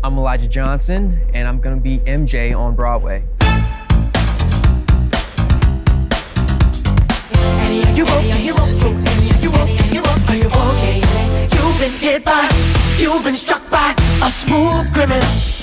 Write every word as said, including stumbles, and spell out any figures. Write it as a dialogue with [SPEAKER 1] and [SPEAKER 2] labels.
[SPEAKER 1] I'm Elijah Johnson, and I'm gonna be M J on Broadway.
[SPEAKER 2] You broke your hero, so you broke your hero, are you okay? You've been hit by, you've been struck by a smooth criminal.